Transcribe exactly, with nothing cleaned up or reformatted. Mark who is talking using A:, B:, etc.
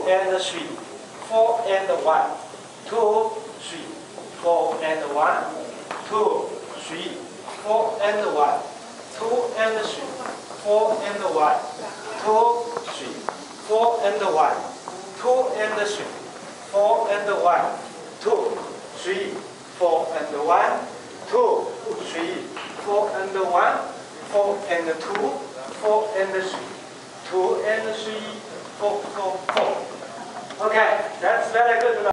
A: and three, four and one, two, three, four and one, two, three, four and one, two and three, four and one, two, three, four and one, two and three, four and one, two, three, four and one, two, three, four and one, four and two, four and three, two and three, four, four, four. Okay, that's very good.